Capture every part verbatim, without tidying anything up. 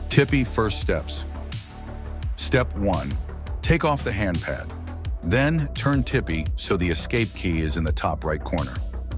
TiPY first steps. Step one. Take off the handpad. Then turn TiPY so the escape key is in the top right corner.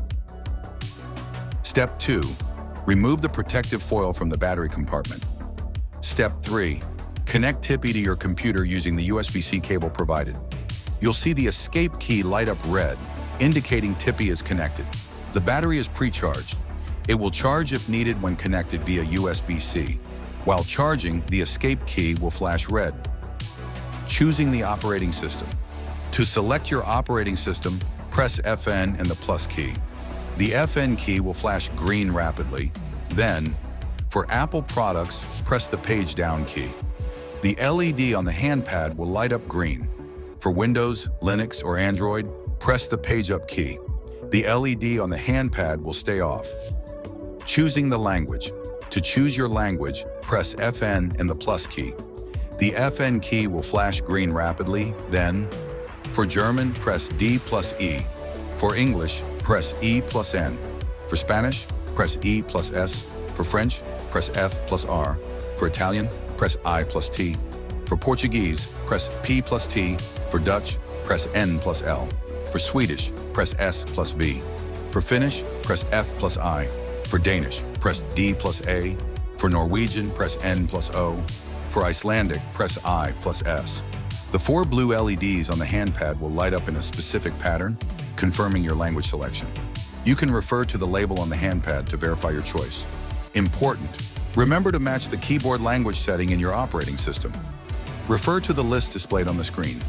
Step two. Remove the protective foil from the battery compartment. Step three. Connect TiPY to your computer using the U S B C cable provided. You'll see the escape key light up red, indicating TiPY is connected. The battery is pre-charged. It will charge if needed when connected via U S B C. While charging, the escape key will flash red. Choosing the operating system. To select your operating system, press F N and the plus key. The F N key will flash green rapidly. Then, for Apple products, press the page down key. The L E D on the handpad will light up green. For Windows, Linux, or Android, press the page up key. The L E D on the handpad will stay off. Choosing the language. To choose your language, press F N and the plus key. The F N key will flash green rapidly. Then, for German, press D plus E. For English, press E plus N. For Spanish, press E plus S. For French, press F plus R. For Italian, press I plus T. For Portuguese, press P plus T. For Dutch, press N plus L. For Swedish, press S plus V. For Finnish, press F plus I. For Danish, press D plus A. For Norwegian, press N plus O. For Icelandic, press I plus S. The four blue L E Ds on the handpad will light up in a specific pattern, confirming your language selection. You can refer to the label on the handpad to verify your choice. Important: remember to match the keyboard language setting in your operating system. Refer to the list displayed on the screen.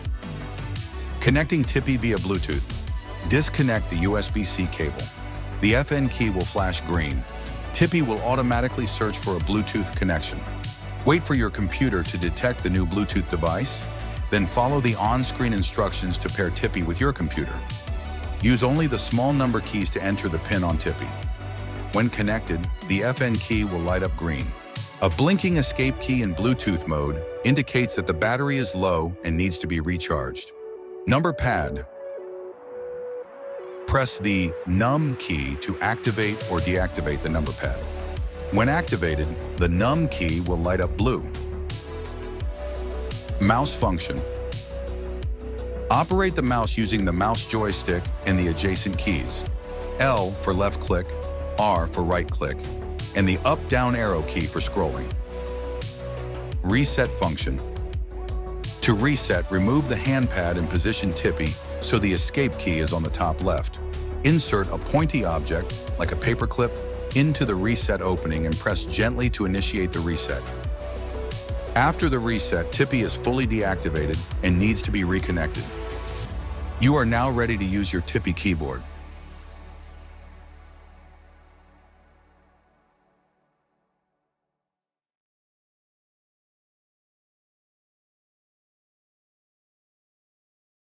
Connecting TiPY via Bluetooth. Disconnect the U S B C cable. The F N key will flash green. TiPY will automatically search for a Bluetooth connection. Wait for your computer to detect the new Bluetooth device, then follow the on-screen instructions to pair TiPY with your computer. Use only the small number keys to enter the pin on TiPY. When connected, the F N key will light up green. A blinking escape key in Bluetooth mode indicates that the battery is low and needs to be recharged. Number pad. Press the num key to activate or deactivate the number pad. When activated, the num key will light up blue. Mouse function. Operate the mouse using the mouse joystick and the adjacent keys. L for left click, R for right click, and the up-down arrow key for scrolling. Reset function. To reset, remove the handpad and position TiPY so the escape key is on the top left. Insert a pointy object, like a paperclip, into the reset opening and press gently to initiate the reset. After the reset, TiPY is fully deactivated and needs to be reconnected. You are now ready to use your TiPY keyboard.